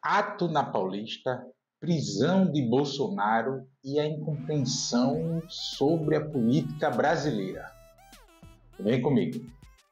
Ato na Paulista, prisão de Bolsonaro e a incompreensão sobre a política brasileira. Vem comigo.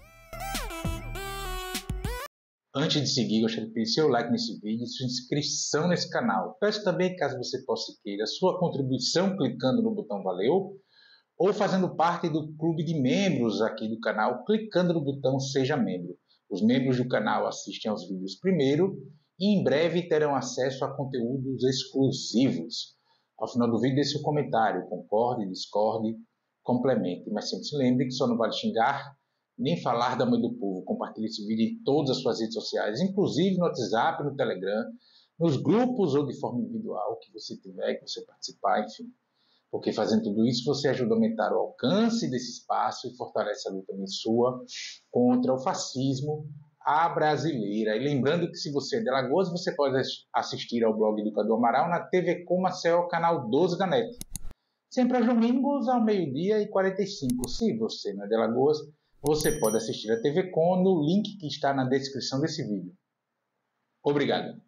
Antes de seguir, gostaria de pedir seu like nesse vídeo e sua inscrição nesse canal. Peço também, caso você possa queira, sua contribuição clicando no botão valeu ou fazendo parte do clube de membros aqui do canal, clicando no botão seja membro. Os membros do canal assistem aos vídeos primeiro e em breve terão acesso a conteúdos exclusivos. Ao final do vídeo, deixe seu comentário, concorde, discorde, complemente. Mas sempre se lembre que só não vale xingar, nem falar da mãe do povo. Compartilhe esse vídeo em todas as suas redes sociais, inclusive no WhatsApp, no Telegram, nos grupos ou de forma individual que você tiver, que você participar, enfim. Porque fazendo tudo isso, você ajuda a aumentar o alcance desse espaço e fortalece a luta sua contra o fascismo à brasileira. E lembrando que se você é de Alagoas, você pode assistir ao blog do Cadu Amaral na TV Com Maceió, canal 12 da NET. Sempre aos domingos, ao 12h45. Se você não é de Alagoas, você pode assistir a TV Com no link que está na descrição desse vídeo. Obrigado.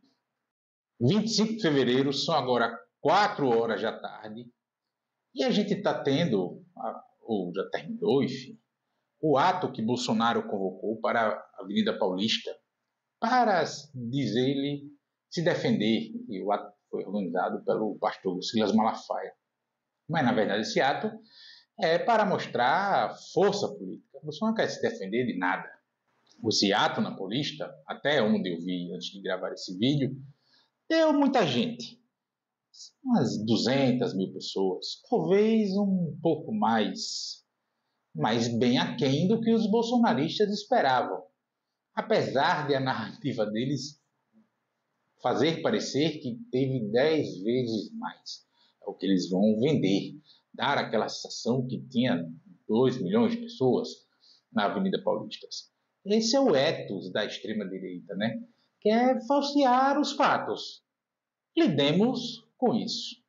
25 de fevereiro, são agora 4 horas da tarde. E a gente está tendo, ou já terminou, enfim, o ato que Bolsonaro convocou para a Avenida Paulista para, diz ele, se defender. E o ato foi organizado pelo pastor Silas Malafaia. Mas, na verdade, esse ato é para mostrar força política. Bolsonaro não quer se defender de nada. Esse ato na Paulista, até onde eu vi antes de gravar esse vídeo, deu muita gente. Umas 200 mil pessoas, talvez um pouco mais, mas bem aquém do que os bolsonaristas esperavam. Apesar de a narrativa deles fazer parecer que teve 10 vezes mais. É o que eles vão vender, dar aquela sensação que tinha 2 milhões de pessoas na Avenida Paulista. Esse é o ethos da extrema-direita, né? Que é falsear os fatos. Lidemos com isso.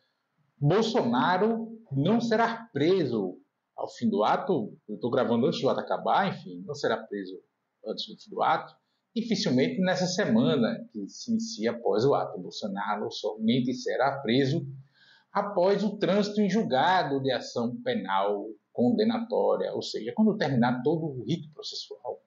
Bolsonaro não será preso ao fim do ato. Eu estou gravando antes do ato acabar, enfim, não será preso antes do fim do ato. Dificilmente nessa semana que se inicia após o ato. Bolsonaro somente será preso após o trânsito em julgado de ação penal condenatória, ou seja, quando terminar todo o rito processual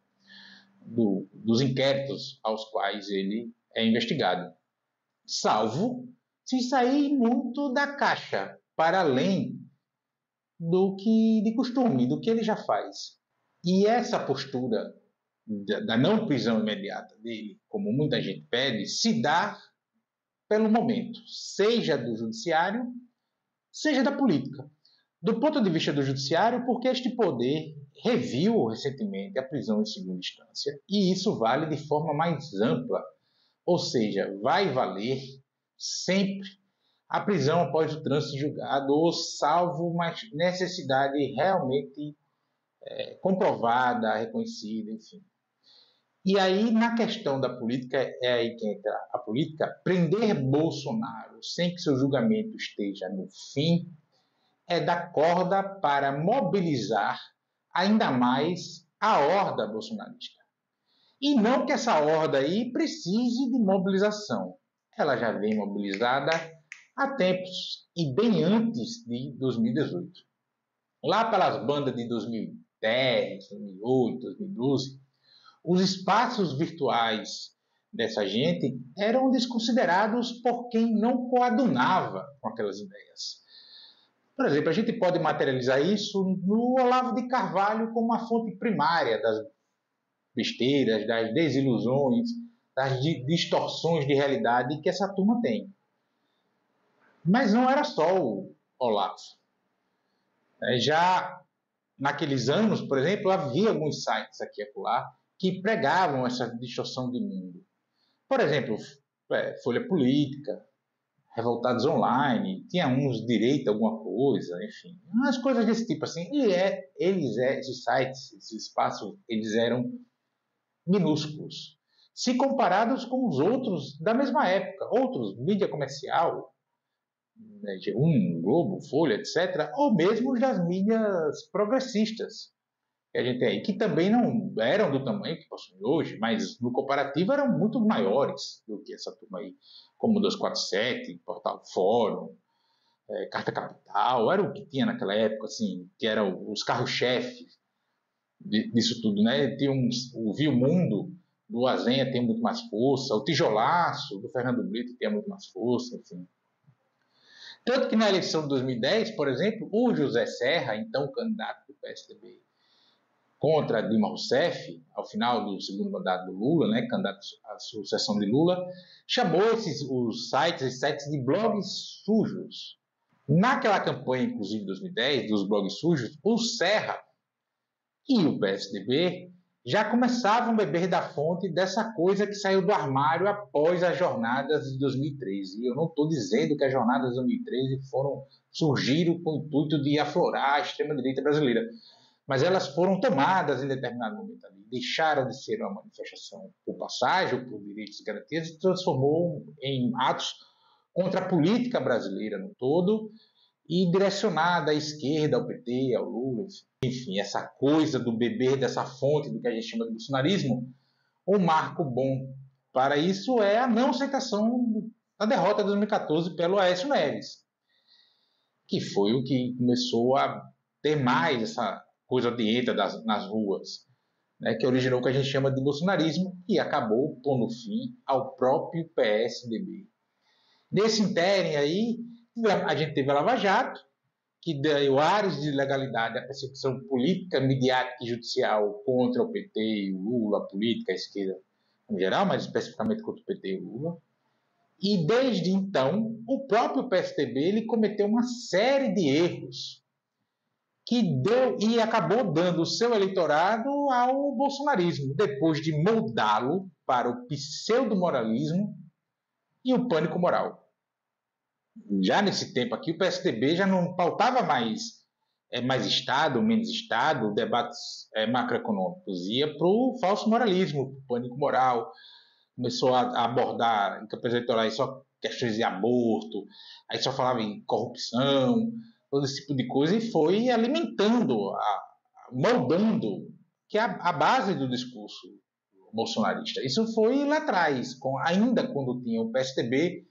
dos inquéritos aos quais ele é investigado. Salvo se sair muito da caixa, para além do que de costume, do que ele já faz. E essa postura da não prisão imediata dele, como muita gente pede, se dá pelo momento, seja do judiciário, seja da política. Do ponto de vista do judiciário, porque este poder reviu recentemente a prisão em segunda instância, e isso vale de forma mais ampla, ou seja, vai valer sempre a prisão após o trânsito julgado, ou salvo uma necessidade realmente comprovada, reconhecida, enfim. E aí, na questão da política, é aí que entra a política. Prender Bolsonaro sem que seu julgamento esteja no fim é dar corda para mobilizar ainda mais a horda bolsonarista. E não que essa horda aí precise de mobilização. Ela já vem mobilizada há tempos e bem antes de 2018. Lá pelas bandas de 2010, 2008, 2012, os espaços virtuais dessa gente eram desconsiderados por quem não coadunava com aquelas ideias. Por exemplo, a gente pode materializar isso no Olavo de Carvalho como uma fonte primária das besteiras, das desilusões, das distorções de realidade que essa turma tem. Mas não era só o Olavo. Já naqueles anos, por exemplo, havia alguns sites aqui e acolá que pregavam essa distorção de mundo. Por exemplo, Folha Política, Revoltados Online, tinha uns direito a alguma coisa, enfim, umas coisas desse tipo assim. E esses sites, esses espaços, eles eram minúsculos, se comparados com os outros da mesma época, outros, mídia comercial, G1, Globo, Folha, etc., ou mesmo das mídias progressistas, que a gente tem aí, que também não eram do tamanho que possuem hoje, mas no comparativo eram muito maiores do que essa turma aí, como 247, Portal Fórum, Carta Capital, era o que tinha naquela época, assim, que eram os carros-chefe disso tudo, né? Tinha o Viu Mundo do Azenha tem muito mais força, o Tijolaço do Fernando Brito tem muito mais força, enfim. Tanto que na eleição de 2010, por exemplo, o José Serra, então candidato do PSDB contra Dilma Rousseff, ao final do segundo mandato do Lula, né, candidato à sucessão de Lula, chamou os sites de blogs sujos. Naquela campanha, inclusive, de 2010, dos blogs sujos, o Serra e o PSDB já começavam a beber da fonte dessa coisa que saiu do armário após as jornadas de 2013. E eu não estou dizendo que as jornadas de 2013 surgiram com o intuito de aflorar a extrema-direita brasileira, mas elas foram tomadas em determinado momento ali, deixaram de ser uma manifestação por passagem, por direitos e garantias, e transformou em atos contra a política brasileira no todo, e direcionada à esquerda, ao PT, ao Lula, enfim, essa coisa do beber dessa fonte do que a gente chama de bolsonarismo, um marco bom para isso é a não aceitação da derrota de 2014 pelo Aécio Neves, que foi o que começou a ter mais essa coisa de ETA nas ruas, né, que originou o que a gente chama de bolsonarismo e acabou pondo fim ao próprio PSDB. Nesse ínterim aí, a gente teve a Lava Jato, que deu ares de legalidade à persecução política, midiática e judicial contra o PT e o Lula, a política, a esquerda em geral, mas especificamente contra o PT e o Lula. E desde então, o próprio PSDB ele cometeu uma série de erros que deu e acabou dando o seu eleitorado ao bolsonarismo, depois de moldá-lo para o pseudo-moralismo e o pânico moral. Já nesse tempo aqui, o PSDB já não pautava mais Estado, menos Estado, debates macroeconômicos, ia para o falso moralismo, para o pânico moral, começou a abordar em campanhas eleitorais só questões de aborto, aí só falava em corrupção, todo esse tipo de coisa, e foi alimentando, moldando, que é a base do discurso bolsonarista. Isso foi lá atrás, ainda quando tinha o PSDB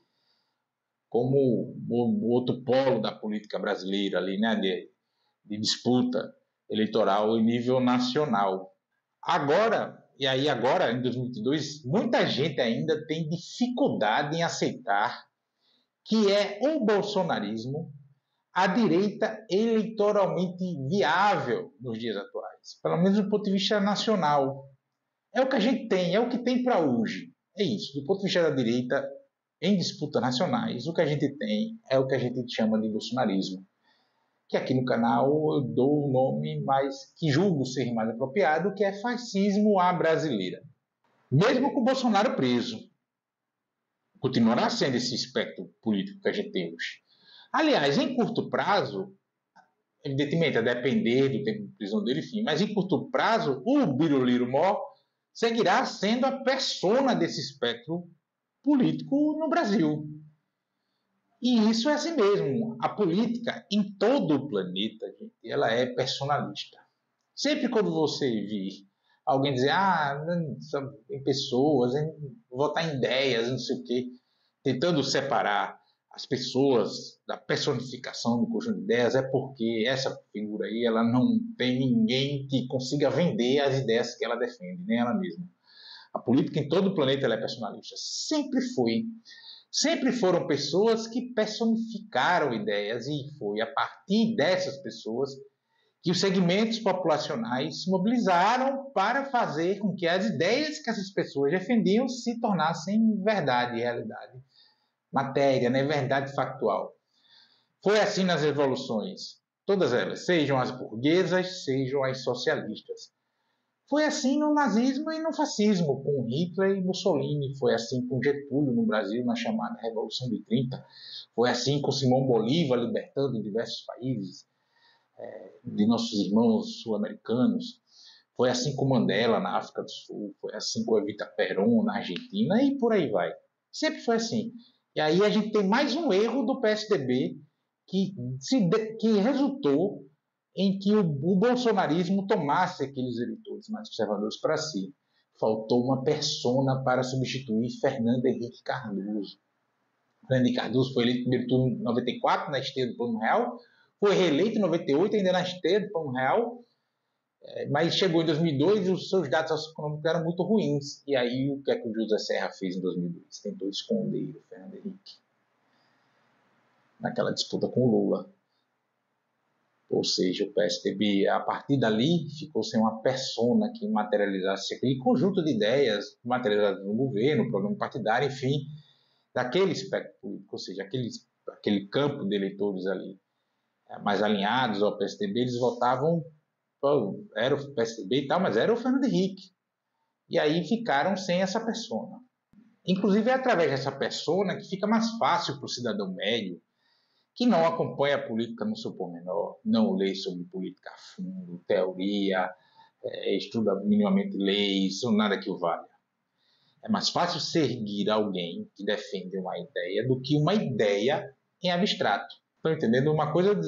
como o outro polo da política brasileira ali, né, de disputa eleitoral em nível nacional. Agora, em 2022, muita gente ainda tem dificuldade em aceitar que é o bolsonarismo a direita eleitoralmente viável nos dias atuais, pelo menos do ponto de vista nacional. É o que a gente tem, é o que tem para hoje. É isso, do ponto de vista da direita, em disputas nacionais, o que a gente tem é o que a gente chama de bolsonarismo, que aqui no canal eu dou o nome mais que julgo ser mais apropriado, que é fascismo à brasileira. Mesmo com o Bolsonaro preso, continuará sendo esse espectro político que a gente tem hoje. Aliás, em curto prazo, evidentemente, a depender do tempo de prisão dele, enfim, mas em curto prazo, o Biruliro Mó seguirá sendo a persona desse espectro político no Brasil. E isso é assim mesmo. A política em todo o planeta, gente, ela é personalista. Sempre quando você vir alguém dizer, em pessoas, votar em ideias, não sei o quê, tentando separar as pessoas da personificação do conjunto de ideias, é porque essa figura aí, ela não tem ninguém que consiga vender as ideias que ela defende, nem ela mesma. A política em todo o planeta ela é personalista. Sempre foi. Sempre foram pessoas que personificaram ideias e foi a partir dessas pessoas que os segmentos populacionais se mobilizaram para fazer com que as ideias que essas pessoas defendiam se tornassem verdade, realidade, matéria, né? Verdade factual. Foi assim nas revoluções, todas elas, sejam as burguesas, sejam as socialistas. Foi assim no nazismo e no fascismo, com Hitler e Mussolini. Foi assim com Getúlio no Brasil, na chamada Revolução de 30. Foi assim com Simão Bolívar, libertando diversos países de nossos irmãos sul-americanos. Foi assim com Mandela na África do Sul. Foi assim com Evita Peron na Argentina e por aí vai. Sempre foi assim. E aí a gente tem mais um erro do PSDB que resultou em que o bolsonarismo tomasse aqueles eleitores mais conservadores para si. Faltou uma persona para substituir Fernando Henrique Cardoso. Fernando Henrique Cardoso foi eleito no primeiro turno em 94, na esteira do Plano Real, foi reeleito em 98, ainda na esteira do Plano Real, mas chegou em 2002 e os seus dados socioeconômicos eram muito ruins. E aí o que é que o José Serra fez em 2002? Tentou esconder o Fernando Henrique naquela disputa com o Lula. Ou seja, o PSDB, a partir dali, ficou sem uma persona que materializasse aquele conjunto de ideias materializadas no governo, programa partidário, enfim, daquele espectro político, ou seja, aquele campo de eleitores ali mais alinhados ao PSDB, eles votavam, era o PSDB e tal, mas era o Fernando Henrique. E aí ficaram sem essa persona. Inclusive é através dessa persona que fica mais fácil para o cidadão médio, que não acompanha a política no seu pormenor, não lê sobre política a fundo, teoria, estuda minimamente leis, ou nada que o valha. É mais fácil seguir alguém que defende uma ideia do que uma ideia em abstrato. Estão entendendo? Uma coisa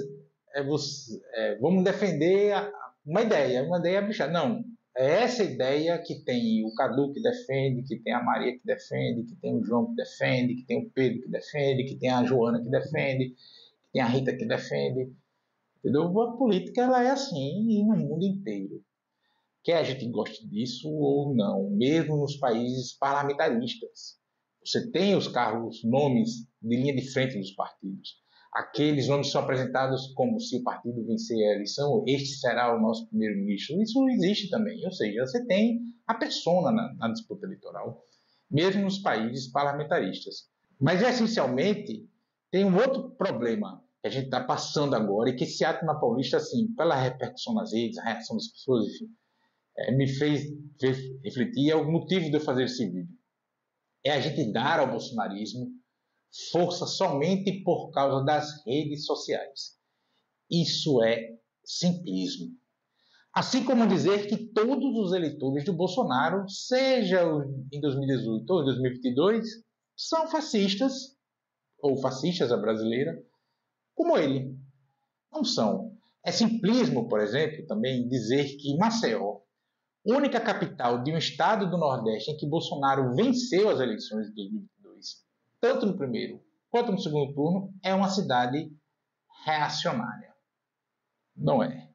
vamos defender uma ideia abstrata. Não, é essa ideia que tem o Cadu que defende, que tem a Maria que defende, que tem o João que defende, que tem o Pedro que defende, que tem a Joana que defende, que tem a Rita que defende. Entendeu? A política ela é assim no mundo inteiro. Quer a gente goste disso ou não, mesmo nos países parlamentaristas. Você tem os cargos, nomes de linha de frente dos partidos. Aqueles nomes são apresentados como se o partido vencer a eleição, este será o nosso primeiro-ministro. Isso existe também, ou seja, você tem a persona na disputa eleitoral, mesmo nos países parlamentaristas. Mas, essencialmente, tem um outro problema que a gente está passando agora e que esse ato na Paulista, assim, pela repercussão nas redes, a reação das pessoas, enfim, me fez refletir. É o motivo de eu fazer esse vídeo. É a gente dar ao bolsonarismo força somente por causa das redes sociais. Isso é simplismo. Assim como dizer que todos os eleitores do Bolsonaro, seja em 2018 ou em 2022, são fascistas, ou fascistas à brasileira, como ele. Não são. É simplismo, por exemplo, também dizer que Maceió, única capital de um estado do Nordeste em que Bolsonaro venceu as eleições de 2022, tanto no primeiro quanto no segundo turno, é uma cidade reacionária. Não é.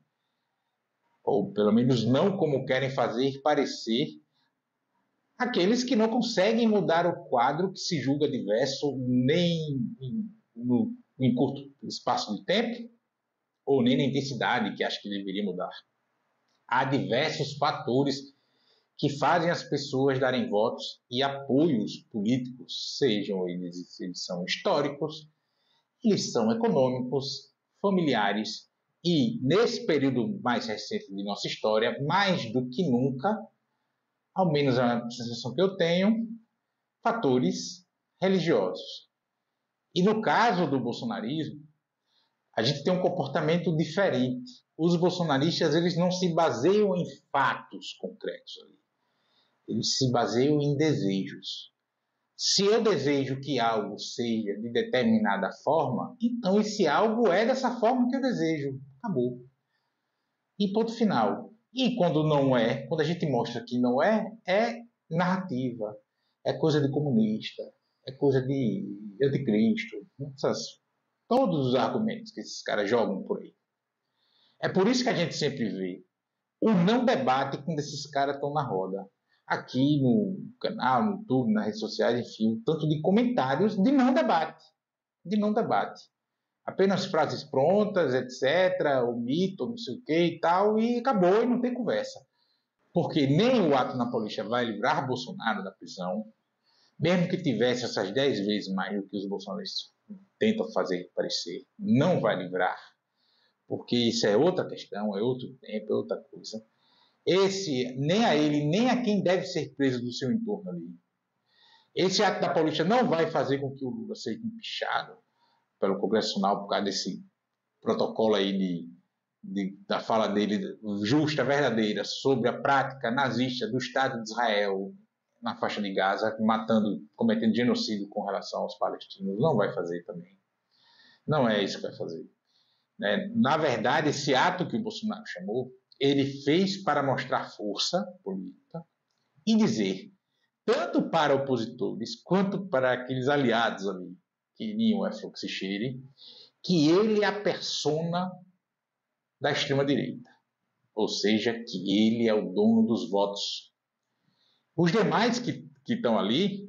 Ou pelo menos não como querem fazer parecer aqueles que não conseguem mudar o quadro que se julga diverso nem em curto espaço de tempo, ou nem na intensidade que acha que deveria mudar. Há diversos fatores que fazem as pessoas darem votos e apoios políticos, sejam eles são históricos, eles são econômicos, familiares e, nesse período mais recente de nossa história, mais do que nunca, ao menos a sensação que eu tenho, fatores religiosos. E no caso do bolsonarismo, a gente tem um comportamento diferente. Os bolsonaristas eles não se baseiam em fatos concretos ali. Eles se baseiam em desejos. Se eu desejo que algo seja de determinada forma, então esse algo é dessa forma que eu desejo. Acabou. E ponto final. E quando não é, quando a gente mostra que não é, é narrativa. É coisa de comunista. É coisa de anticristo. Todos os argumentos que esses caras jogam por aí. É por isso que a gente sempre vê o não debate quando esses caras estão na roda. Aqui no canal, no YouTube, nas redes sociais, enfim, um tanto de comentários de não debate. De não debate. Apenas frases prontas, etc., o mito, não sei o que e tal, e acabou, e não tem conversa. Porque nem o ato na Paulista vai livrar Bolsonaro da prisão, mesmo que tivesse essas 10 vezes mais do que os bolsonaristas tentam fazer parecer, não vai livrar, porque isso é outra questão, é outro tempo, é outra coisa. Nem a ele, nem a quem deve ser preso do seu entorno ali. Esse ato da Paulista não vai fazer com que o Lula seja empichado pelo Congresso Nacional por causa desse protocolo aí da fala dele justa, verdadeira, sobre a prática nazista do Estado de Israel na faixa de Gaza, cometendo genocídio com relação aos palestinos. Não vai fazer também. Não é isso que vai fazer. né? Na verdade, esse ato que o Bolsonaro chamou, ele fez para mostrar força política e dizer, tanto para opositores quanto para aqueles aliados ali que iriam a fluxo cheire, que ele é a persona da extrema-direita, ou seja, que ele é o dono dos votos. Os demais que estão ali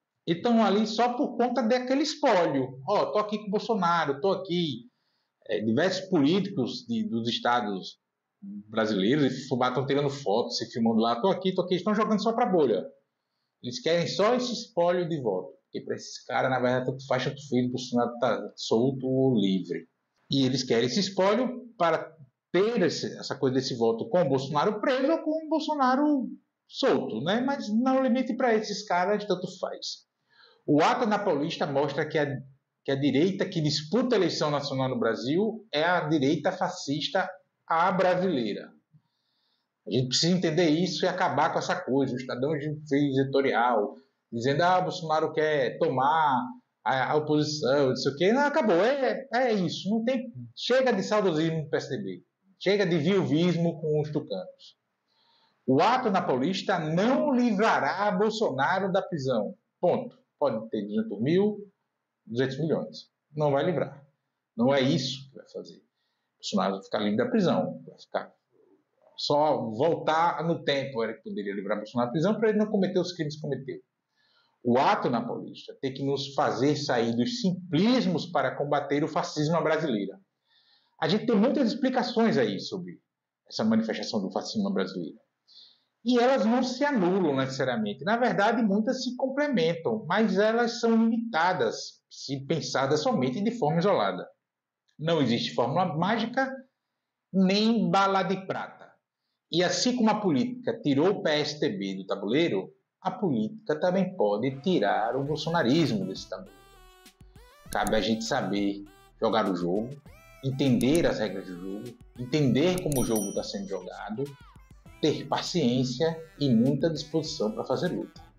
só por conta daquele espólio. Tô aqui com o Bolsonaro, tô aqui. Diversos políticos dos estados brasileiros estão tirando fotos, se filmando lá, tô aqui, estão jogando só para bolha. Eles querem só esse espólio de voto. Porque para esses caras, na verdade, tanto faz, tanto filho, o Bolsonaro tá solto ou livre. E eles querem esse espólio para ter essa coisa desse voto com o Bolsonaro preso ou com o Bolsonaro solto, né? Mas não limite para esses caras, tanto faz. O ato na Paulista mostra que a direita que disputa a eleição nacional no Brasil é a direita fascista à brasileira. A gente precisa entender isso e acabar com essa coisa. O Estadão fez editorial dizendo que Bolsonaro quer tomar a oposição, não sei o quê. Não, acabou. É isso. Não tem, chega de saudosismo do PSDB. Chega de viuvismo com os tucanos. O ato na Paulista não livrará Bolsonaro da prisão. Ponto. Pode ter 200 mil, 200 milhões. Não vai livrar. Não é isso que vai fazer. Bolsonaro vai ficar livre da prisão. Vai ficar só voltar no tempo era que poderia livrar Bolsonaro da prisão para ele não cometer os crimes que cometeu. O ato na Paulista tem que nos fazer sair dos simplismos para combater o fascismo na brasileira. A gente tem muitas explicações aí sobre essa manifestação do fascismo brasileiro. E elas não se anulam necessariamente. Na verdade, muitas se complementam, mas elas são limitadas se pensadas somente de forma isolada. Não existe fórmula mágica nem bala de prata. E assim como a política tirou o PSDB do tabuleiro, a política também pode tirar o bolsonarismo desse tabuleiro. Cabe a gente saber jogar o jogo, entender as regras do jogo, entender como o jogo está sendo jogado, ter paciência e muita disposição para fazer luta.